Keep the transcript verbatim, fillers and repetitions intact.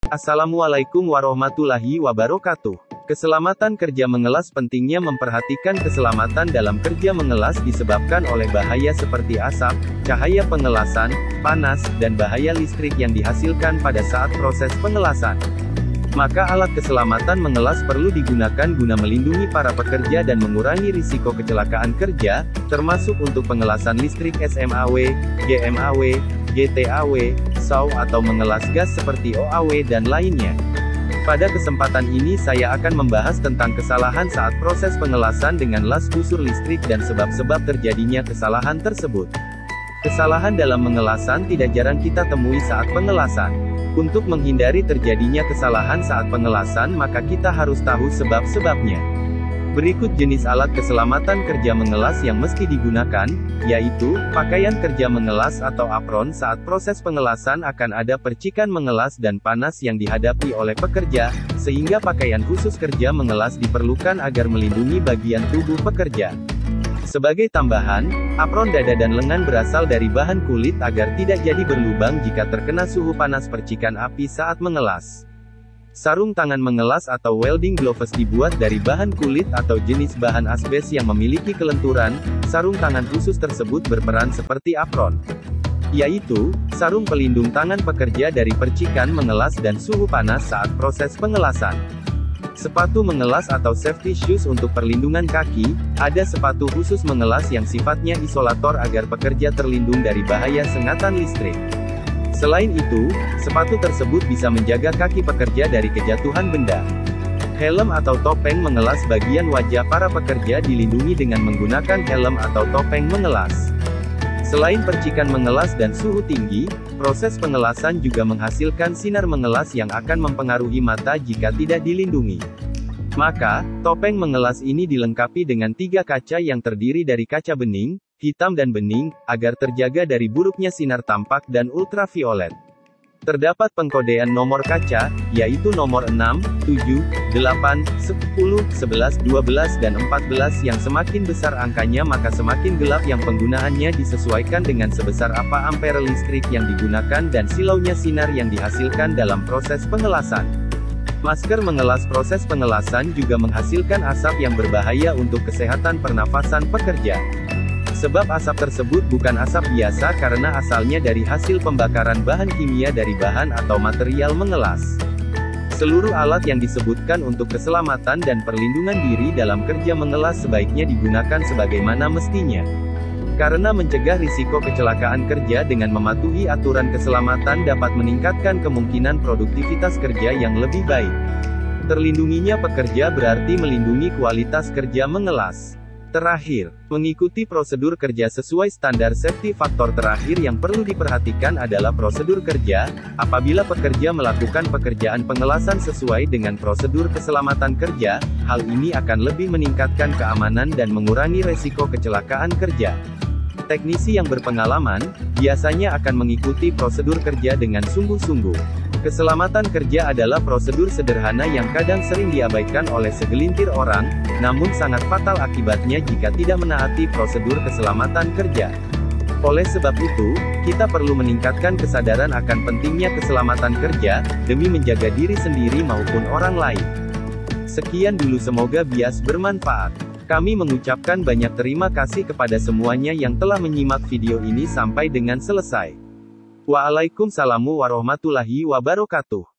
Assalamualaikum warahmatullahi wabarakatuh. Keselamatan kerja mengelas. Pentingnya memperhatikan keselamatan dalam kerja mengelas disebabkan oleh bahaya seperti asap, cahaya pengelasan, panas, dan bahaya listrik yang dihasilkan pada saat proses pengelasan. Maka alat keselamatan mengelas perlu digunakan guna melindungi para pekerja dan mengurangi risiko kecelakaan kerja, termasuk untuk pengelasan listrik S M A W, G M A W, G T A W, S A W atau mengelas gas seperti O A W dan lainnya. Pada kesempatan ini saya akan membahas tentang kesalahan saat proses pengelasan dengan las busur listrik dan sebab-sebab terjadinya kesalahan tersebut. Kesalahan dalam mengelasan tidak jarang kita temui saat pengelasan. Untuk menghindari terjadinya kesalahan saat pengelasan, maka kita harus tahu sebab-sebabnya. Berikut jenis alat keselamatan kerja mengelas yang mesti digunakan, yaitu, pakaian kerja mengelas atau apron. Saat proses pengelasan akan ada percikan mengelas dan panas yang dihadapi oleh pekerja, sehingga pakaian khusus kerja mengelas diperlukan agar melindungi bagian tubuh pekerja. Sebagai tambahan, apron dada dan lengan berasal dari bahan kulit agar tidak jadi berlubang jika terkena suhu panas percikan api saat mengelas. Sarung tangan mengelas atau welding gloves dibuat dari bahan kulit atau jenis bahan asbes yang memiliki kelenturan. Sarung tangan khusus tersebut berperan seperti apron, yaitu sarung pelindung tangan pekerja dari percikan mengelas dan suhu panas saat proses pengelasan. Sepatu mengelas atau safety shoes untuk perlindungan kaki. Ada sepatu khusus mengelas yang sifatnya isolator agar pekerja terlindung dari bahaya sengatan listrik. Selain itu, sepatu tersebut bisa menjaga kaki pekerja dari kejatuhan benda. Helm atau topeng mengelas. Bagian wajah para pekerja dilindungi dengan menggunakan helm atau topeng mengelas. Selain percikan mengelas dan suhu tinggi, proses pengelasan juga menghasilkan sinar mengelas yang akan mempengaruhi mata jika tidak dilindungi. Maka, topeng mengelas ini dilengkapi dengan tiga kaca yang terdiri dari kaca bening, hitam dan bening, agar terjaga dari buruknya sinar tampak dan ultraviolet. Terdapat pengkodean nomor kaca, yaitu nomor enam, tujuh, delapan, sepuluh, sebelas, dua belas dan empat belas yang semakin besar angkanya maka semakin gelap yang penggunaannya disesuaikan dengan sebesar apa ampere listrik yang digunakan dan silaunya sinar yang dihasilkan dalam proses pengelasan. Masker mengelas. Proses pengelasan juga menghasilkan asap yang berbahaya untuk kesehatan pernafasan pekerja. Sebab asap tersebut bukan asap biasa karena asalnya dari hasil pembakaran bahan kimia dari bahan atau material mengelas. Seluruh alat yang disebutkan untuk keselamatan dan perlindungan diri dalam kerja mengelas sebaiknya digunakan sebagaimana mestinya. Karena mencegah risiko kecelakaan kerja dengan mematuhi aturan keselamatan dapat meningkatkan kemungkinan produktivitas kerja yang lebih baik. Terlindunginya pekerja berarti melindungi kualitas kerja mengelas. Terakhir, mengikuti prosedur kerja sesuai standar safety. Faktor terakhir yang perlu diperhatikan adalah prosedur kerja. Apabila pekerja melakukan pekerjaan pengelasan sesuai dengan prosedur keselamatan kerja, hal ini akan lebih meningkatkan keamanan dan mengurangi resiko kecelakaan kerja. Teknisi yang berpengalaman, biasanya akan mengikuti prosedur kerja dengan sungguh-sungguh. Keselamatan kerja adalah prosedur sederhana yang kadang sering diabaikan oleh segelintir orang, namun sangat fatal akibatnya jika tidak menaati prosedur keselamatan kerja. Oleh sebab itu, kita perlu meningkatkan kesadaran akan pentingnya keselamatan kerja, demi menjaga diri sendiri maupun orang lain. Sekian dulu, semoga bias bermanfaat. Kami mengucapkan banyak terima kasih kepada semuanya yang telah menyimak video ini sampai dengan selesai. Waalaikumsalam warahmatullahi wabarakatuh.